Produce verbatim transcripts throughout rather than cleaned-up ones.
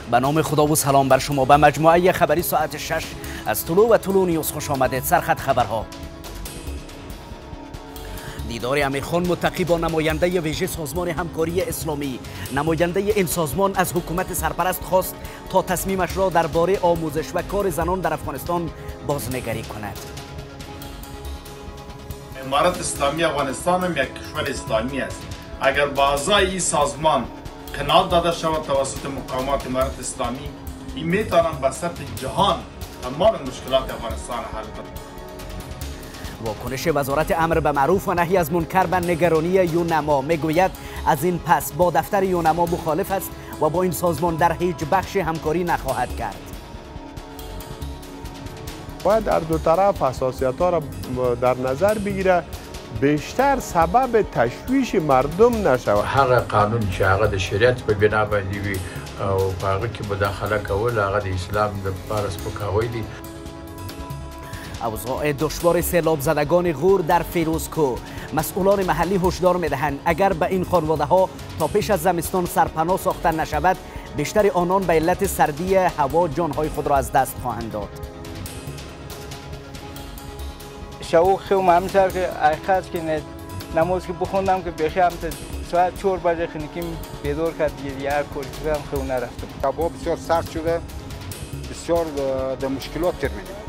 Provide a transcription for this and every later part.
به نام خدا و سلام بر شما. به مجموعه خبری ساعت شش از طلوع و طلوع نیوز خوش آمدید. سرخط خبرها. دیدار امیرخان متقی با نماینده ویژه سازمان همکاری اسلامی. نماینده این سازمان از حکومت سرپرست خواست تا تصمیمش را درباره آموزش و کار زنان در افغانستان بازنگری کند. امارت اسلامی افغانستان هم یک کشور اسلامی است. اگر با اعضای این سازمان قناعت داده شود توسط مقامات امارت اسلامی، این میتوانند به سطح جهان تمام مشکلات افغانستان حل کنند. واکنش وزارت امر به معروف و نهی از منکر به نگرانی یونما میگوید از این پس با دفتر یونما مخالف است و با این سازمان در هیچ بخش همکاری نخواهد کرد. باید در دو طرف حساسیت ها را در نظر بگیره، بیشتر سبب تشویش مردم نشود. هر قانون چې هغه د شریعت په بنا باندې وي او په هغه کې مداخله کول هغه د اسلام د لپاره سپکاوی دی. اوضاع دشوار سیلاب زدگان غور در فیروزکو. مسئولان محلی هشدار میدهند اگر به این خانواده ها تا پیش از زمستان سرپناه ساخته نشود، بیشتر آنان به علت سردی هوا جانهای خود را از دست خواهند داد. شو خیلی همسر که حقیقت که نماز که بخوندم که بیخی هم ساعت چهار بجه خنکیم بیدار کرد دیگه یه کوری کردم خیلی نرفتم. هوا بسیار سرد شده، بسیار در مشکلات تر می‌آید.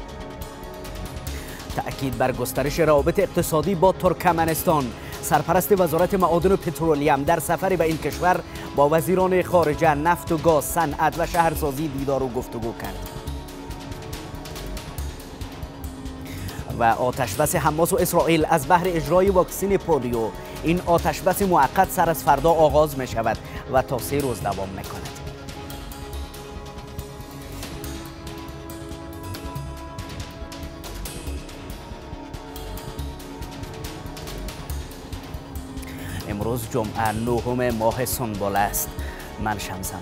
تأکید بر گسترش روابط اقتصادی با ترکمنستان. سرپرست وزارت معادن و پترولیم در سفری به این کشور با وزیران خارجه، نفت و گاز، صنعت و شهرسازی دیدار و گفتگو کرد. و آتشبس حماس و اسرائیل از بهر اجرای واکسن پولیو. این آتشبس موقت سر از فردا آغاز می شود و تا سه روز دوام می کند. امروز جمعه نهم ماه سنبل است. من شمسم.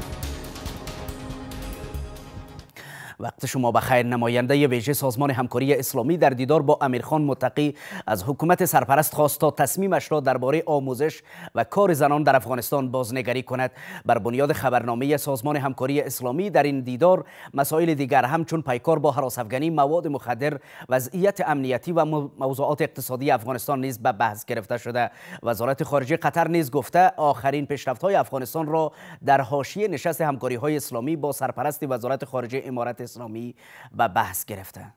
وقت شما بخیر. نماینده ویژه سازمان همکاری اسلامی در دیدار با امیرخان متقی از حکومت سرپرست خواست تا تصمیمش را درباره آموزش و کار زنان در افغانستان بازنگری کند. بر بنیاد خبرنامه سازمان همکاری اسلامی در این دیدار مسائل دیگر همچون پیکار با هراس‌افکنی، مواد مخدر، وضعیت امنیتی و موضوعات اقتصادی افغانستان نیز به بحث گرفته شده. وزارت خارجه قطر نیز گفته آخرین پیشرفت‌های افغانستان را در حاشیه نشست همکاری‌های اسلامی با سرپرست وزارت خارجه امارت اسلامی به بحث گرفته.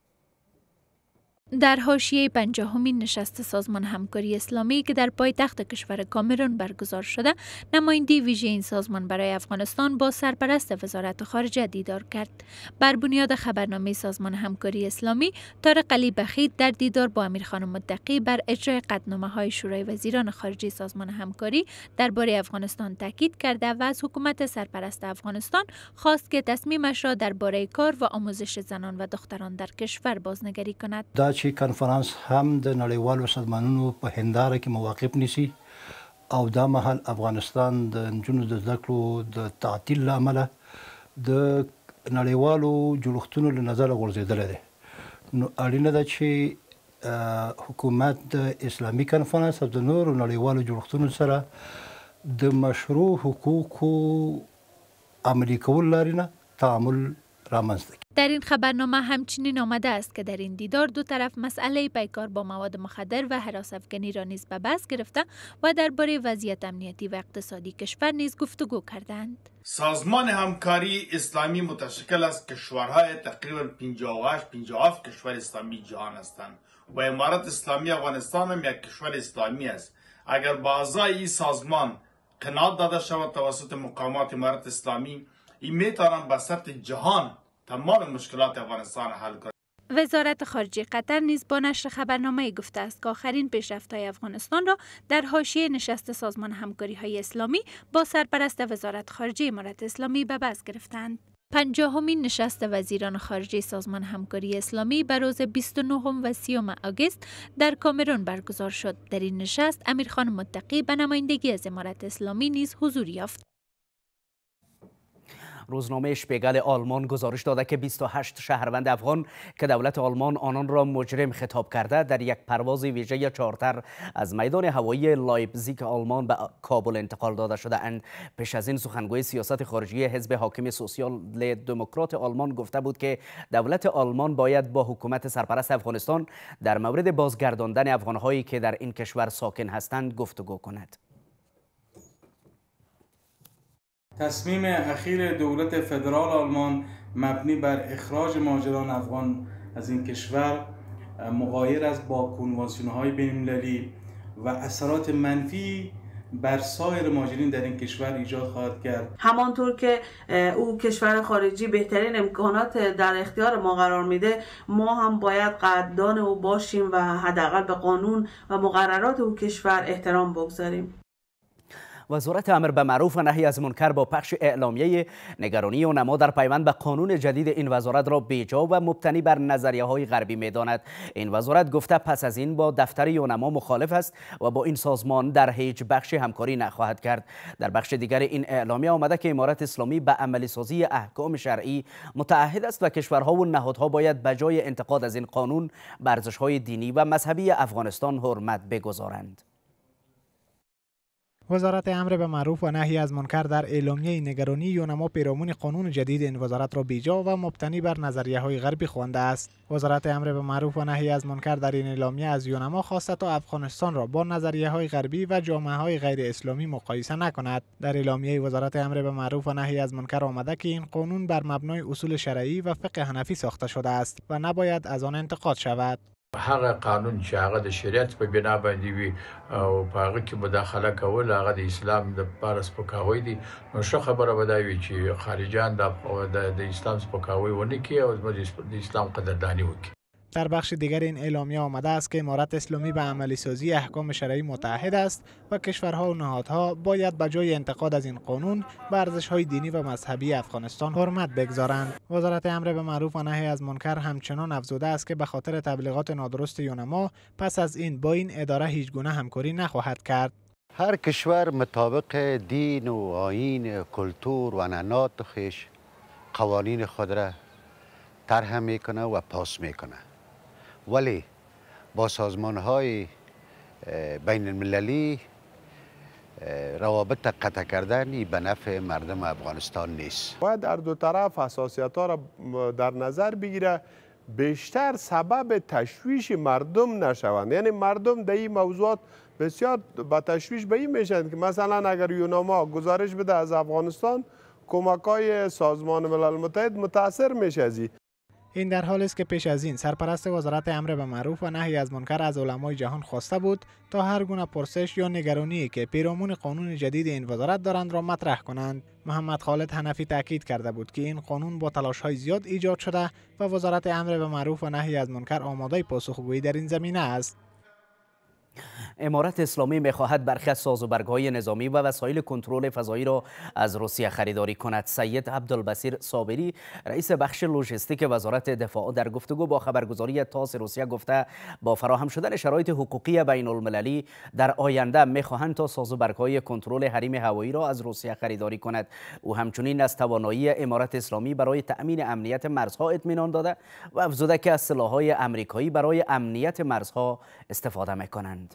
در حاشیه پنجاهمین نشست سازمان همکاری اسلامی که در پایتخت کشور کامرون برگزار شده، نماینده ویژه این سازمان برای افغانستان با سرپرست وزارت خارجه دیدار کرد. بر بنیاد خبرنامه سازمان همکاری اسلامی، طارق علی بخیت در دیدار با امیرخان متقی بر اجرای قطعنامه‌های شورای وزیران خارجه سازمان همکاری درباره افغانستان تاکید کرده و از حکومت سرپرست افغانستان خواست که تصمیمش را درباره کار و آموزش زنان و دختران در کشور بازنگری کند. چې کنفرانس هم د نړیوالو سازمانونو په هنداره کې مواقف نیسي او دا مهال افغانستان د نجونو د زده کړو د تعطیل له امله د نړیوالو جوړښتونو له نظره غورځېدلی دی. نو اړینه ده چې حکومت د اسلامي کنفرانس او د نورو نړیوالو جوړښتونو سره د مشروع حقوقو عملي کولو لارې نه تعامل رامنځته. در این خبرنامه همچنین آمده است که در این دیدار دو طرف مسئله پیکار با مواد مخدر و هراس‌افکنی را نیز به بحث گرفته و درباره وضعیت امنیتی و اقتصادی کشور نیز گفتگو کردند. سازمان همکاری اسلامی متشکل از کشورهای تقریبا پنجاه و هشت پنجاه و هفت کشور اسلامی جهان هستند و امارت اسلامی افغانستان هم یک کشور اسلامی است. اگر با اعضای این سازمان قناعت داده شود توسط مقامات امارت اسلامی، این میتوانند به سطح جهان تمام مشکلات افغانستان حل کنند. وزارت خارجه قطر نیز با نشر خبرنامه گفته است که آخرین پیشرفت‌های افغانستان را در حاشیه نشست سازمان همکاری‌های اسلامی با سرپرست وزارت خارجه امارت اسلامی به بحث گرفتند. پنجاهمین نشست وزیران خارجه سازمان همکاری اسلامی به روز بیست و نهم و سیوم آگوست در کامرون برگزار شد. در این نشست امیرخان متقی به نمایندگی از امارت اسلامی نیز حضور یافت. روزنامه شپیگل آلمان گزارش داده که بیست و هشت شهروند افغان که دولت آلمان آنان را مجرم خطاب کرده در یک پرواز ویژه چارتر از میدان هوایی لایپزیگ آلمان به کابل انتقال داده شده اند. پیش از این سخنگوی سیاست خارجی حزب حاکم سوسیال دموکرات آلمان گفته بود که دولت آلمان باید با حکومت سرپرست افغانستان در مورد بازگرداندن افغانهایی که در این کشور ساکن هستند گفتگو کند. تصمیم اخیر دولت فدرال آلمان مبنی بر اخراج مهاجران افغان از این کشور مغایر است با کنوانسیون‌های بین‌المللی و اثرات منفی بر سایر مهاجرین در این کشور ایجاد خواهد کرد. همانطور که او کشور خارجی بهترین امکانات در اختیار ما قرار میده، ما هم باید قدردان او باشیم و حداقل به قانون و مقررات او کشور احترام بگذاریم. وزارت امر به معروف و نهی از منکر با پخش اعلامیه نگرانی علما در پیوند به قانون جدید این وزارت را بیجا و مبتنی بر نظریه های غربی می‌داند. این وزارت گفته پس از این با دفتر علما مخالف است و با این سازمان در هیچ بخشی همکاری نخواهد کرد. در بخش دیگر این اعلامیه آمده که امارت اسلامی به عملی سازی احکام شرعی متعهد است و کشورها و نهادها باید به جای انتقاد از این قانون به ارزش‌های دینی و مذهبی افغانستان حرمت بگذارند. وزارت امر به معروف و نهی از منکر در اعلامیه نگرانی یونما پیرامون قانون جدید این وزارت را بیجا و مبتنی بر نظریه های غربی خوانده است. وزارت امر به معروف و نهی از منکر در این اعلامیه از یونما خواسته تا افغانستان را با نظریه های غربی و جامعه های غیر اسلامی مقایسه نکند. در اعلامیه وزارت امر به معروف و نهی از منکر آمده که این قانون بر مبنای اصول شرعی و فقه حنفی ساخته شده است و نباید از آن انتقاد شود. هغه قانون چې هغه د شریعت په بنا باندې وي او په هغه کې مداخله کول هغه د اسلام د پاره سپکاوی دي، نو ښه خبره به دا وي چې خارجیان د اسلام سپکاوی ونه کړي او د اسلام قدردانی وکړي. در بخش دیگر این اعلامیه آمده است که امارت اسلامی به عملی سازی احکام شرعی متعهد است و کشورها و نهادها باید به جای انتقاد از این قانون به ارزش‌های دینی و مذهبی افغانستان حرمت بگذارند. وزارت امر به معروف و نهی از منکر همچنان افزوده است که به خاطر تبلیغات نادرست یونما پس از این با این اداره هیچ گونه همکاری نخواهد کرد. هر کشور مطابق دین و آیین کلتور و عنعنات خویش قوانین خود را طرح میکنه و پاس میکنه، ولی با سازمان های بین المللی روابط قطع کردنی به نفع مردم افغانستان نیست. باید در دو طرف حساسیت ها را در نظر بگیره، بیشتر سبب تشویش مردم نشوند. یعنی مردم در این موضوعات بسیار با تشویش به این میشن که مثلا اگر یونما گزارش بده از افغانستان، کمک های سازمان ملل متحد متاثر میشه از این. این در حالی است که پیش از این سرپرست وزارت امر به معروف و نهی از منکر از علمای جهان خواسته بود تا هر گونه پرسش یا نگرانی که پیرامون قانون جدید این وزارت دارند را مطرح کنند. محمد خالد حنفی تاکید کرده بود که این قانون با تلاش‌های زیاد ایجاد شده و وزارت امر به معروف و نهی از منکر آماده پاسخگویی در این زمینه است. امارت اسلامی می‌خواهد برخی از سازوبرگ‌های نظامی و وسایل کنترل فضایی را از روسیه خریداری کند. سید عبدالبصیر صابری رئیس بخش لوجستیک وزارت دفاع در گفتگو با خبرگزاری تاس روسیه گفته با فراهم شدن شرایط حقوقی بین المللی در آینده می‌خواهند تا سازوبرگ‌های کنترل حریم هوایی را از روسیه خریداری کند. او همچنین از توانایی امارت اسلامی برای تأمین امنیت مرزها اطمینان داده و افزوده که از سلاح‌های آمریکایی برای امنیت مرزها استفاده می‌کنند.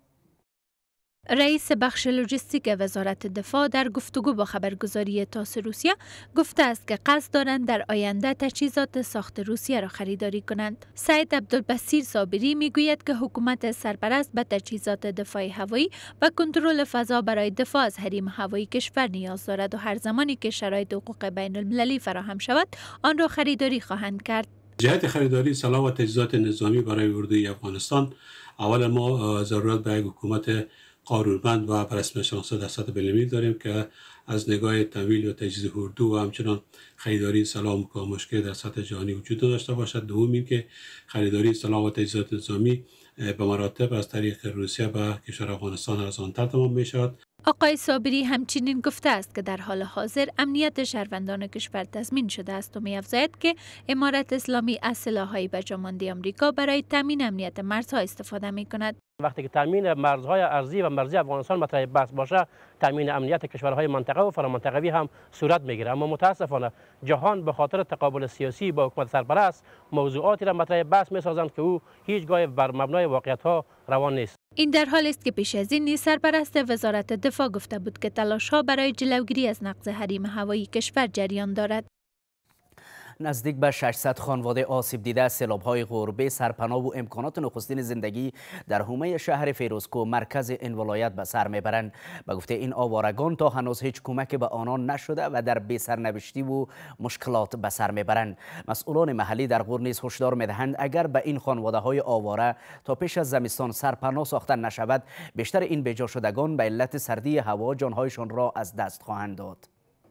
رئیس بخش لوجستیک وزارت دفاع در گفتگو با خبرگزاری تاس روسیه گفته است که قصد دارند در آینده تجهیزات ساخت روسیه را خریداری کنند. سید عبدالبصیر صابری میگوید که حکومت سرپرست به تجهیزات دفاع هوایی و کنترل فضا برای دفاع از حریم هوایی کشور نیاز دارد و هر زمانی که شرایط حقوق بین المللی فراهم شود آن را خریداری خواهند کرد. جهت خریداری سلاح و تجهیزات نظامی برای اردوی افغانستان، اول ما ضرورت به یک حکومت قانونمند و برسم شناسه در سطح بین‌المللی داریم که از نگاه تمویل و تجهیز اردو و همچنان خریداری سلاح و مکالمه در سطح جهانی وجود داشته باشد. دوم این که خریداری سلاح و تجهیزات نظامی به مراتب از طریق روسیه به کشور افغانستان ارزان‌تر تمام می شود. آقای صابری همچنین گفته است که در حال حاضر امنیت شهروندان کشور تضمین شده است و می‌افزاید که امارت اسلامی از سلاح‌های به جا مانده آمریکا برای تامین امنیت مرزها استفاده می‌کند. وقتی که تامین مرزهای ارضی و مرزی افغانستان مطرح بحث باشه، تامین امنیت کشورهای منطقه و فرامنطقوی هم صورت میگیره. اما متاسفانه جهان به خاطر تقابل سیاسی با حکومت سرپرست موضوعاتی را مطرح بحث می‌سازند که او هیچگاه بر مبنای واقعیت‌ها روان نیست. این در حالی است که پیش از این نیز سرپرست وزارت دفاع گفته بود که تلاش‌ها برای جلوگیری از نقض حریم هوایی کشور جریان دارد. نزدیک به ششصد خانواده آسیب دیده سیلاب‌های غربه سرپناه و امکانات نخستین زندگی در حومه شهر فیروزکوه مرکز این ولایت به سر میبرند. به گفته این آوارگان تا هنوز هیچ کمک به آنان نشده و در بی سرنوشتی و مشکلات به سر میبرند. مسئولان محلی در غور نیز هشدار میدهند اگر به این خانواده های آواره تا پیش از زمستان سرپناه ساخته نشود، بیشتر این بیجا شدگان به علت سردی هوا جانهایشان را از دست خواهند داد.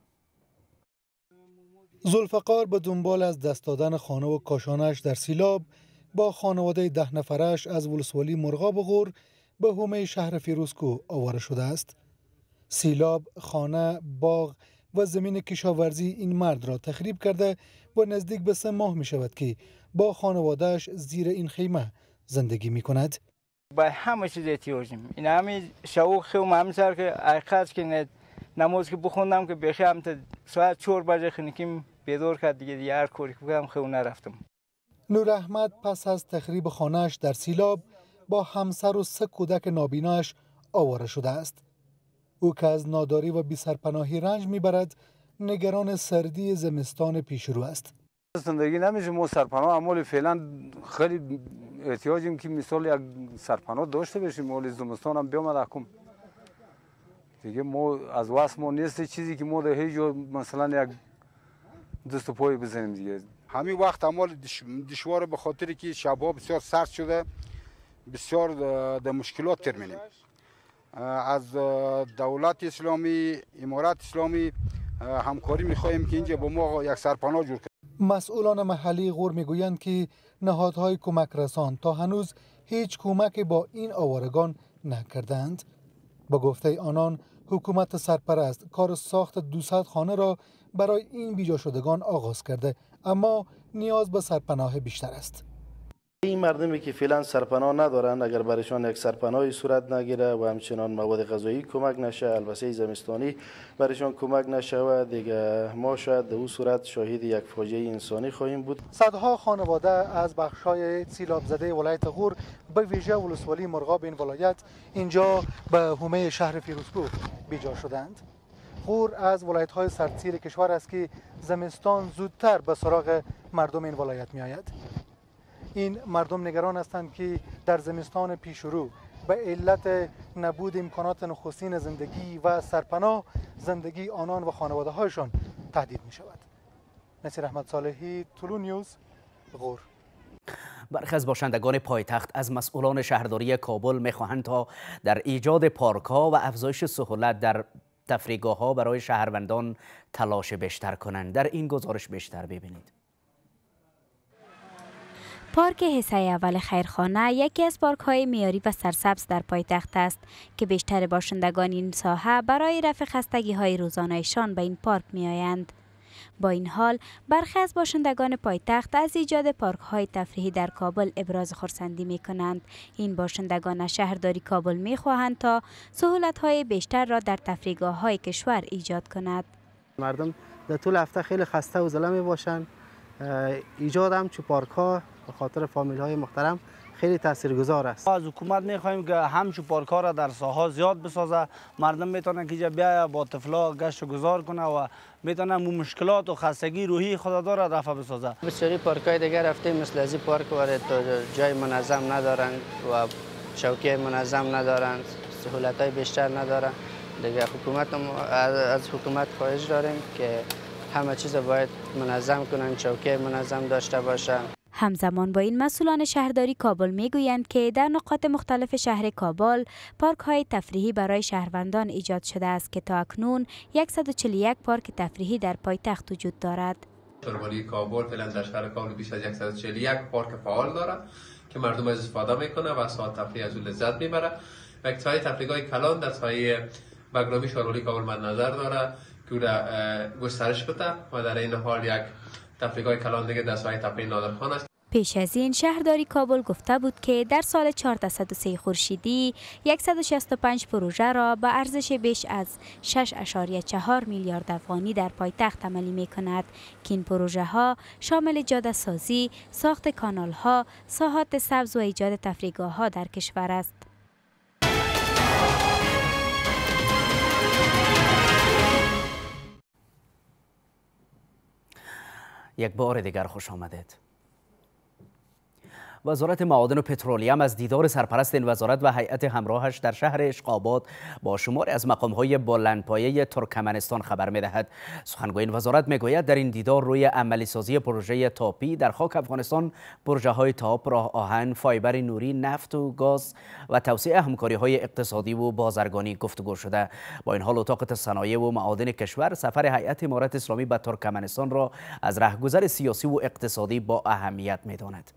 ذوالفقار به دنبال از دست دادن خانه و کاشانش در سیلاب با خانواده ده نفرش از ولسوالی مرغاب و غور به حومه شهر فیروزکوه آواره شده است. سیلاب خانه، باغ و زمین کشاورزی این مرد را تخریب کرده و نزدیک به سه ماه می شود که با خانوادهش زیر این خیمه زندگی می کند. با همه چیز احتیاجیم. این همه شوق خیلی همسر که حقیقت که نماز که بخوندم که بیخی هم تا ساعت چهار بجه خنکیم بیدار کرد دیگه دیگه هر کاری که بودم خیلی نرفتم. نور احمد پس از تخریب خانهش در سیلاب با همسر و سه کودک نابیناش آواره شده است. او که از ناداری و بی سرپناهی رنج میبرد نگران سردی زمستان پیش رو است. زندگی نمیشه ما سرپناه اما فعلا خیلی احتیاجیم که مثال یک سرپناه داشته باشیم. مال زمستان هم بیامد حکم دیگه ما از واسه ما نیست چیزی که ما در هیچ جا مثلا یک دست و پای بزنیم دیگه. همین وقت اما دشوار به خاطر که شبها بسیار سرد شده، بسیار در مشکلات تر می‌بینیم. از دولت اسلامی، امارت اسلامی همکاری می‌خواهیم که اینجا با ما یک سرپناه جور کنیم. مسئولان محلی غور میگویند که نهادهای کمک رسان تا هنوز هیچ کمک با این آوارگان نکردند. با گفته آنان حکومت سرپرست کار ساخت دویست خانه را برای این بیجا شدگان آغاز کرده، اما نیاز به سرپناه بیشتر است. این مردمی که فعلا سرپناه ندارند اگر برایشان یک سرپناهی صورت نگیره و همچنان مواد غذایی کمک نشه، البسه زمستانی برایشان کمک نشه دیگه ما شاید در اون صورت شاهد یک فاجعه انسانی خواهیم بود. صدها خانواده از بخش‌های سیلاب زده ولایت غور به ویژه ولسوالی مرغاب این ولایت اینجا به حومه شهر فیروزکوه بیجا شدند. غور از ولایت‌های سردسیر کشور است که زمستان زودتر به سراغ مردم این ولایت می‌آید. این مردم نگران هستند که در زمستان پیشرو به علت نبود امکانات نخستین زندگی و سرپناه زندگی آنان و خانواده هایشان تهدید می شود. نصیر احمد صالحی، طلوع نیوز، غور. برخی از باشندگان پایتخت از مسئولان شهرداری کابل می‌خواهند تا در ایجاد پارک‌ها و افزایش سهولت در تفریحگاه‌ها برای شهروندان تلاش بیشتر کنند. در این گزارش بیشتر ببینید. پارک حصه اول خیرخانه یکی از پارک های معیاری و سرسبز در پایتخت است که بیشتر باشندگان این ساحه برای رفع خستگی های روزانه‌شان به این پارک می آیند. با این حال برخی از باشندگان پایتخت از ایجاد پارک های تفریحی در کابل ابراز خرسندی می کنند. این باشندگان شهرداری کابل می خواهند تا سهولت های بیشتر را در تفریحگاه های کشور ایجاد کند. مردم در طول هفته خیلی خسته و زله می باشند. ایجاد هم چه پارک ها به خاطر فامیل های محترم خیلی تاثیرگذار است. از حکومت می‌خوایم که همچون پارک ها را در ساحات زیاد بسازه، مردم میتونن که بیا با طفلا گشت و گذار کنه و میتونن مشکلات و خستگی روحی خود را رفع بسازه. بسیاری پارک های دیگر رفتیم مثل از این پارک وارد جای منظم ندارند و چوکیه منظم ندارند، سهولت های بیشتر ندارند. دیگه حکومت از حکومت خواهش داریم که همه چیز باید منظم کنن، چوکیه منظم داشته باشن. همزمان با این مسئولان شهرداری کابل میگویند که در نقاط مختلف شهر کابل پارک های تفریحی برای شهروندان ایجاد شده است که تا اکنون صد و چهل و یک پارک تفریحی در پایتخت وجود دارد. شهرداری کابل فعلا در شهر کابل بیش از صد و چهل و یک پارک فعال دارد که مردم از استفاده میکنه و ساعت تفریح از اون لذت میبره. و یک ساحه تفریحگاه کلان در ساحه برنامه شارولی کابل مد نظر داره که او را گسترش بده و در این حال یک تفریقای کلان دیگه در سایه تپه نادرخان است. پیش از این شهرداری کابل گفته بود که در سال چهارصد و سه خورشیدی صد و شصت و پنج پروژه را با ارزش بیش از شش ممیز چهار میلیارد افغانی در پایتخت عملی می کند که این پروژه ها شامل جاده سازی، ساخت کانال ها، ساحات سبز و ایجاد تفریحگاه ها در کشور است. یک بار دیگر خوش آمدید. وزارت معادن و پترولیوم از دیدار سرپرست این وزارت و هیئت همراهش در شهر اشقاباد با شماری از مقام‌های بلندپایه ترکمنستان خبر می‌دهد. سخنگوی این وزارت می‌گوید در این دیدار روی عملی سازی پروژه تاپی در خاک افغانستان، پروژه‌های تاپ، راه آهن، فایبر نوری، نفت و گاز و توسعه همکاری‌های اقتصادی و بازرگانی گفتگو شده. با این حال اتاق صنایع و معادن کشور سفر هیئت امارت اسلامی به ترکمنستان را از رهگذر سیاسی و اقتصادی با اهمیت می‌داند.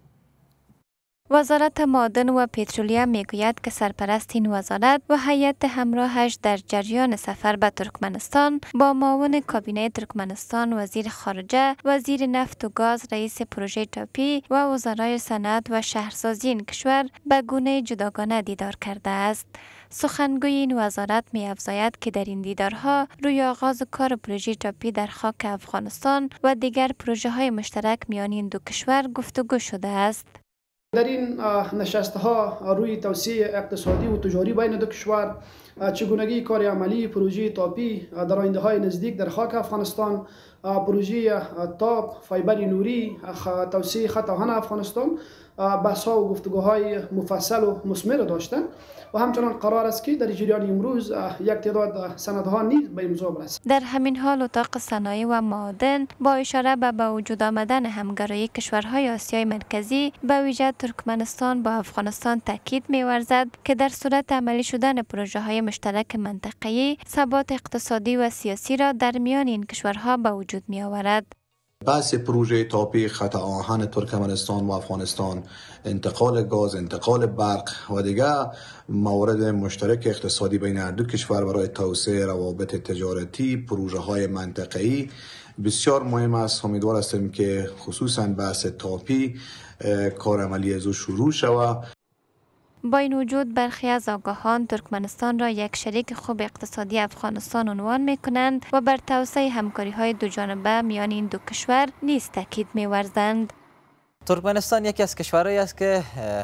وزارت معادن و پترولیوم میگوید که سرپرست این وزارت و هیئت همراهش در جریان سفر به ترکمنستان با معاون کابینه ترکمنستان، وزیر خارجه، وزیر نفت و گاز، رئیس پروژه تاپی و وزرای صنعت و شهرسازی این کشور به گونه جداگانه دیدار کرده است. سخنگوی این وزارت می افزاید که در این دیدارها روی آغاز کار پروژه تاپی در خاک افغانستان و دیگر پروژه های مشترک میان این دو کشور گفتگو شده است. در این نشست‌ها روی توسعه اقتصادی و تجاری بین دو کشور، چگونگی کار عملی پروژه تاپی در آینده‌های نزدیک در خاک افغانستان، پروژه تاپ، فایبر نوری، توسعه خط آهن افغانستان، بحث‌ها و گفتگوهای مفصل و مثمر داشتند و همچنان قرار است که در جریان امروز یک تعداد سندها نیز به امضا برسد. در همین حال اتاق صنایع و معادن با اشاره به با وجود آمدن همگرایی کشورهای آسیای مرکزی به ویژه ترکمنستان با افغانستان تاکید می‌ورزد که در صورت عملی شدن پروژه‌های مشترک منطقه‌ای ثبات اقتصادی و سیاسی را در میان این کشورها به وجود می‌آورد. بحث پروژه تاپی خط آهن ترکمنستان و افغانستان، انتقال گاز، انتقال برق و دیگر موارد مشترک اقتصادی بین هر دو کشور برای توسعه روابط تجارتی، پروژه های منطقه‌ای بسیار مهم است. امیدوار هستیم که خصوصا بحث تاپی کار عملی از او شروع شود. با این وجود برخی از آگاهان ترکمنستان را یک شریک خوب اقتصادی افغانستان عنوان می کنند و بر توسعه همکاری های دو جانبه میان این دو کشور نیز تاکید می ورزند. ترکمنستان یکی از کشورهایی است که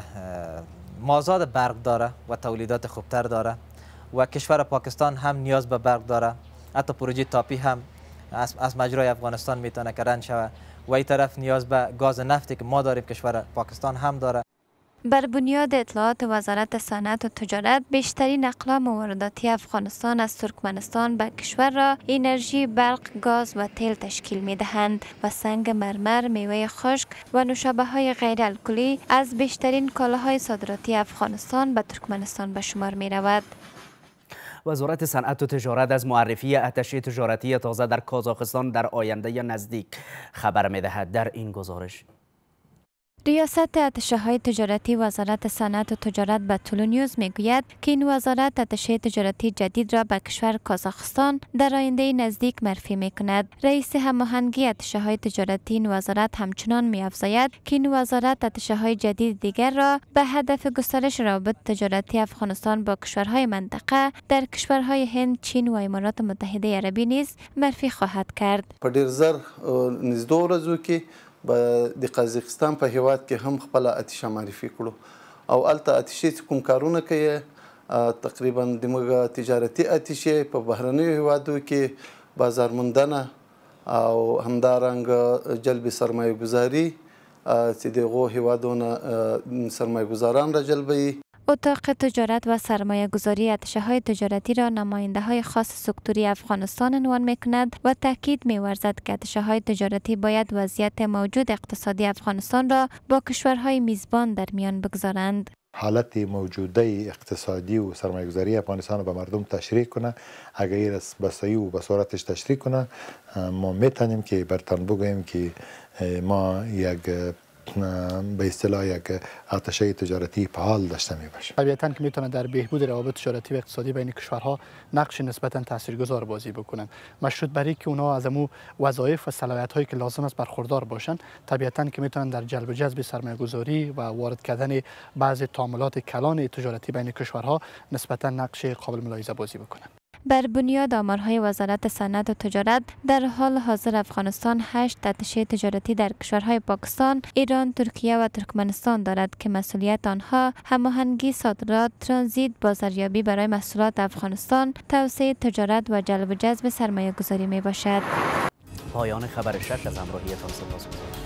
مازاد برق داره و تولیدات خوبتر داره و کشور پاکستان هم نیاز به برق داره. حتی پروژه تاپی هم از, از مجرای افغانستان میتونه که رند شود و این طرف نیاز به گاز نفتی که ما داریم کشور پاکستان هم داره. بر بنیاد اطلاعات وزارت صنعت و تجارت، بیشترین اقلام وارداتی افغانستان از ترکمنستان به کشور را انرژی، برق، گاز و تیل تشکیل می دهند و سنگ مرمر، میوه خشک و نوشابه های غیر الکلی از بیشترین کالاهای صادراتی افغانستان به ترکمنستان به شمار می رود. وزارت صنعت و تجارت از معرفی آتشه تجارتی تازه در کازاخستان در آینده نزدیک خبر می دهد. در این گزارش ریاست آتشه های تجارتی وزارت صنعت و تجارت به طلو نیوز میگوید که این وزارت آتشه تجارتی جدید را به کشور کازاخستان در آینده نزدیک معرفی می کند. رئیس هماهنگی آتشه های تجارتی این وزارت همچنان می افزاید که این وزارت آتشه های جدید دیگر را به هدف گسترش روابط تجارتی افغانستان با کشورهای منطقه در کشورهای هند، چین و امارات متحده عربی نیز معرفی خواهد کرد. په ډیر زر نږدې ورځو کې د قزاقستان په هیواد کې هم خپل آتشه معرفي کړو او الته آتشې چې کوم کارونه کوي تقریبا دموږ تجارتي آتشې په بهرنیو هیوادو کې بازار موندنه او همدارنګه جلب سرمایه گذاري چې دغو هیوادونه سرمایه گذاران را جلبوي. اتاق تجارت و سرمایه گذاری آتشه های تجارتی را نماینده های خاص سکتوری افغانستان عنوان می کند و تاکید می ورزد که آتشه های تجارتی باید وضعیت موجود اقتصادی افغانستان را با کشورهای میزبان در میان بگذارند. حالت موجوده اقتصادی و سرمایه گذاری افغانستان به مردم تشریح کنه. اگر بسایی و بصورتش تشریح کنه ما میتونیم که برتان بگوییم که ما یک به اصطلاح یک آتشه تجارتی فعال داشته می باشه. طبیعتاً که میتونه در بهبود روابط تجارتی و اقتصادی بین کشورها نقش نسبتاً تاثیرگذار بازی بکنن. مشروط بر اینکه اونها از امو وظایف و صلاحیت هایی که لازم است برخوردار باشن، طبیعتاً که میتونن در جلب و جذب سرمایه گذاری و وارد کردن بعضی تعاملات کلان تجارتی بین کشورها نسبتاً نقش قابل ملاحظه بازی بکنن. بر بنیاد آمارهای وزارت صنعت و تجارت، در حال حاضر افغانستان هشت آتشه تجارتی در کشورهای پاکستان، ایران، ترکیه و ترکمنستان دارد که مسئولیت آنها هماهنگی صادرات، ترانزیت، بازاریابی برای محصولات افغانستان، توسعه تجارت و جلب و جذب سرمایه گذاری می باشد. پایان خبر شش از همراهیتان سپاسگزارم.